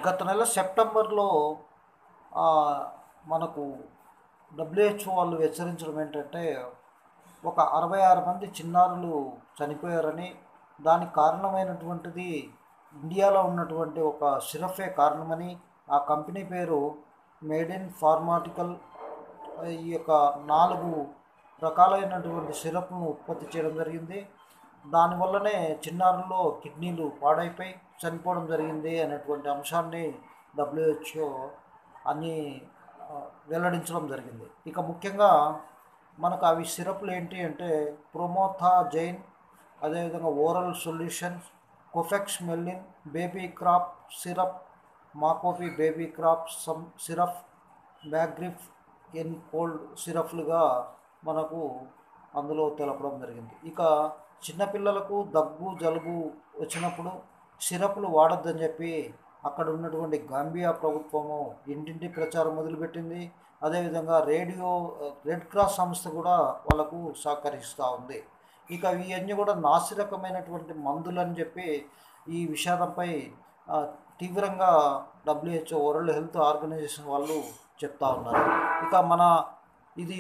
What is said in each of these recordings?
గత నెల సెప్టెంబర్లో మనకు డబ్ల్యూహెచ్ఓ వాళ్ళు హెచ్చరించడం ఏంటంటే ఒక 66 మంది చిన్నారులు చనిపోయారని, దానికి కారణమైనటువంటిది ఇండియాలో ఉన్నటువంటి ఒక సిరఫే కారణమని, ఆ కంపెనీ పేరు మేడ్ ఇన్ ఫార్మాటికల్. ఈ యొక్క 4 రకాలైనటువంటి సిరప్ను ఉత్పత్తి చేయడం జరిగింది. దానివల్లనే చిన్నారుల్లో కిడ్నీలు పాడైపోయి చనిపోవడం జరిగింది అనేటువంటి అంశాన్ని డబ్ల్యూహెచ్ఓ అని వెల్లడించడం జరిగింది. ఇక ముఖ్యంగా మనకు అవి సిరప్లు ఏంటి అంటే ప్రోమోథాజైన్, అదేవిధంగా ఓరల్ సొల్యూషన్స్, కోఫెక్స్ మెల్లిన్, బేబీ క్రాప్ సిరప్, మాకోఫీ బేబీ క్రాప్ సిరప్, మ్యాగ్రిఫ్ ఎన్ కోల్డ్ సిరప్లుగా మనకు అందులో తెలపడం జరిగింది. ఇక చిన్నపిల్లలకు దగ్గు జలుబు వచ్చినప్పుడు సిరప్లు వాడొద్దని చెప్పి అక్కడ ఉన్నటువంటి గాంబియా ప్రభుత్వము ఇంటింటి ప్రచారం మొదలుపెట్టింది. అదేవిధంగా రెడ్ క్రాస్ సంస్థ కూడా వాళ్ళకు సహకరిస్తూ ఉంది. ఇక ఇవన్నీ కూడా నాసిరకమైనటువంటి మందులు అని చెప్పి ఈ విషాదంపై తీవ్రంగా డబ్ల్యూహెచ్ఓ వరల్డ్ హెల్త్ ఆర్గనైజేషన్ వాళ్ళు చెప్తా ఉన్నారు. ఇక ఇది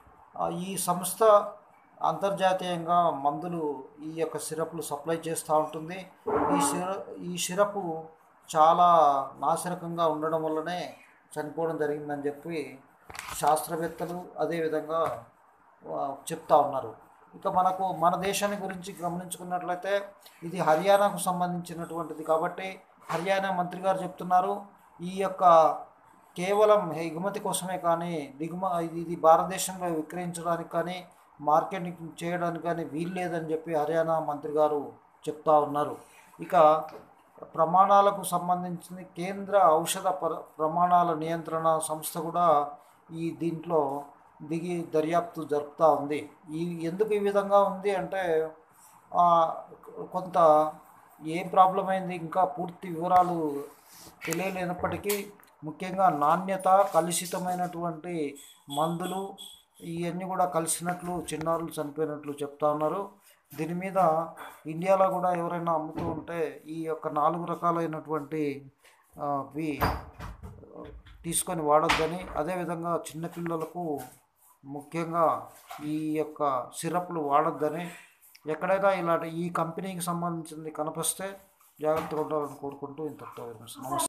ఈ సంస్థ అంతర్జాతీయంగా మందులు ఈ యొక్క సిరప్లు సప్లై చేస్తూ ఉంటుంది. ఈ సిరపు చాలా నాసిరకంగా ఉండడం వల్లనే చనిపోవడం జరిగిందని చెప్పి శాస్త్రవేత్తలు అదేవిధంగా చెప్తా ఉన్నారు. ఇక మన దేశాన్ని గురించి గమనించుకున్నట్లయితే ఇది హర్యానాకు సంబంధించినటువంటిది కాబట్టి హర్యానా మంత్రి గారు చెప్తున్నారు ఈ యొక్క కేవలం ఎగుమతి కోసమే కానీ ఇది భారతదేశంలో విక్రయించడానికి కానీ మార్కెటింగ్ చేయడానికి కానీ వీల్లేదని చెప్పి హర్యానా మంత్రి గారు చెప్తా ఉన్నారు. ఇక ప్రమాణాలకు సంబంధించిన కేంద్ర ఔషధ ప్రమాణాల నియంత్రణ సంస్థ కూడా దీంట్లో దిగి దర్యాప్తు జరుపుతూ ఉంది. ఎందుకు ఈ విధంగా ఉంది అంటే కొంత ఏం ప్రాబ్లం అయింది ఇంకా పూర్తి వివరాలు తెలియలేనప్పటికీ ముఖ్యంగా నాణ్యత, కలుషితమైనటువంటి మందులు ఇవన్నీ కూడా కలిసినట్లు చిన్నారులు చనిపోయినట్లు చెప్తా ఉన్నారు. దీని మీద ఇండియాలో కూడా ఎవరైనా అమ్ముతూ ఉంటే ఈ యొక్క 4 రకాలైనటువంటి తీసుకొని వాడొద్దని, అదేవిధంగా చిన్నపిల్లలకు ముఖ్యంగా ఈ యొక్క సిరప్లు వాడొద్దని, ఎక్కడైనా ఇలాంటి ఈ కంపెనీకి సంబంధించింది కనిపిస్తే జాగ్రత్తగా ఉండాలని కోరుకుంటూ ఇంతటితో నమస్తే.